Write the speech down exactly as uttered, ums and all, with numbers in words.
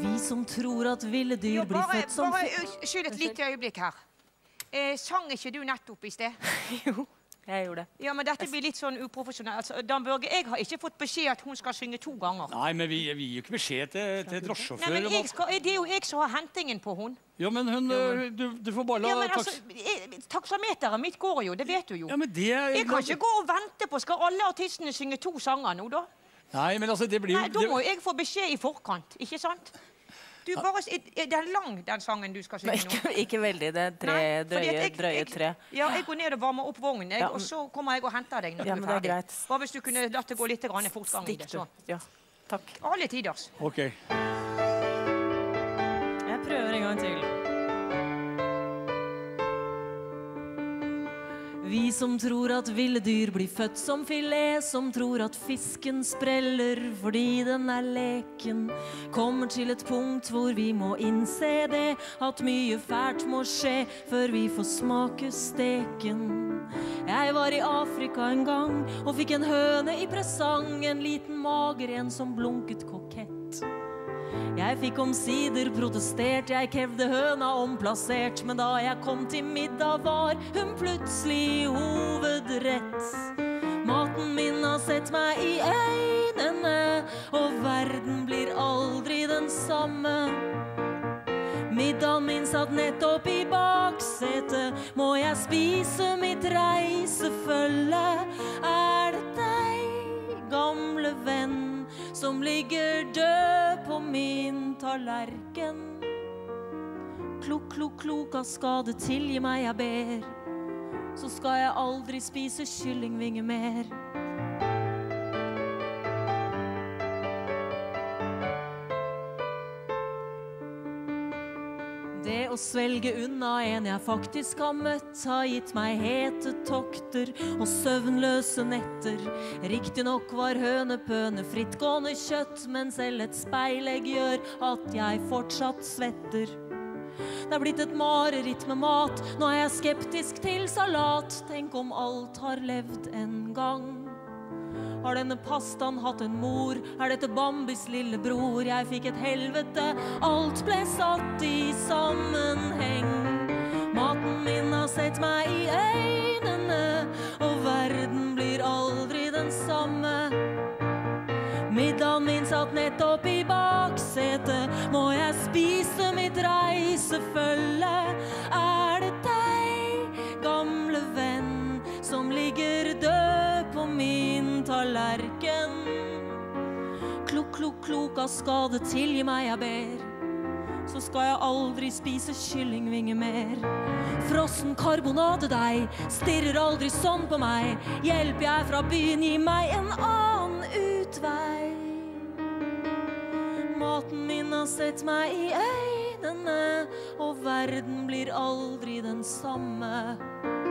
Vi som tror at ville dyr Jo, blir bare, født som... bare skyld et lite øyeblikk her. Eh, sang ikke du nettopp i sted? Jo, jeg gjorde det. Ja, men dette blir litt sånn uprofesjonelt. Altså, Dan Børge, jeg har ikke fått beskjed at hun skal synge to ganger. Nei, men vi, vi gir jo ikke beskjed til, til drosjesjåfør. Nei, men jeg skal, det er jo jeg som har hentingen på hun. Ja, men hun, du, du får bare la... Ja, men altså, jeg- taksameteret mitt går jo, det vet du jo. Ja, men det... Jeg kan ikke gå og vente på, skal alle artistene synge to sanger nå da? Nei, men altså, det blir jo... Nei, da må jeg få beskjed i forkant, ikke sant? Du, bare, er den lang, den sangen du skal synge nå? Ikke, ikke veldig, det er tre, Nei, fordi drøye, at jeg- drøye jeg- tre. Ja, jeg går ned og varmer opp vognen, jeg, Ja, og så kommer jeg og henter deg når Ja, du men er det er ferdig. greit. Bare hvis du kunne latt det gå litt grann fortgang i det, så. Ja, takk. Alle tiders. Ok. Jeg prøver en gang til. Vi som tror at ville dyr blir født som filet, som tror at fisken spreller fordi den er leken, kommer til et punkt hvor vi må innse det, at mye fælt må skje før vi får smake steken. Jeg var i Afrika en gang og fikk en høne i presang, en liten mager en som blunket kokett. Jeg fikk omsider protestert, jeg krevde høna omplassert, men da jeg kom til middag var hun plutselig hovedrett. Maten min har sett meg i øynene, og verden blir aldri den samme. Middagen min satt nettopp i baksetet, må jeg spise mitt reisefølge? Er det deg, gamle venn, som ligger død på min tallerken? Klok, klok, klok av skade, tilgi meg jeg ber, så skal jeg aldri spise kyllingvinger mer. Det å svelge unna en jeg faktisk har møtt, har gitt meg hete tokter og søvnløse netter. Riktig nok var hønepøne frittgående kjøtt, men selv et speilegg gjør at jeg fortsatt svetter. Det er blitt et mareritt med mat, nå er jeg skeptisk til salat. Tenk om alt har levd en gang. Har denne pastaen hatt en mor? Er dette Bambis lillebror? Jeg fikk et helvete, alt ble satt i sammenheng. Maten min har sett meg i øynene, og verden blir aldri den samme. Middagen min satt nettopp i baksetet, må jeg spise mitt reisefølge? Er det deg, gamle venn, som ligger død på min tallerken? Klok, klok, klok av skade, tilgi meg jeg ber, så skal jeg aldri spise kyllingvinger mer. Frossen karbonadedeig stirrer aldri sånn på meg. Hjelp, jeg er fra byen, gi meg en annen utvei. Maten min har sett meg i øynene, og verden blir aldri den samme.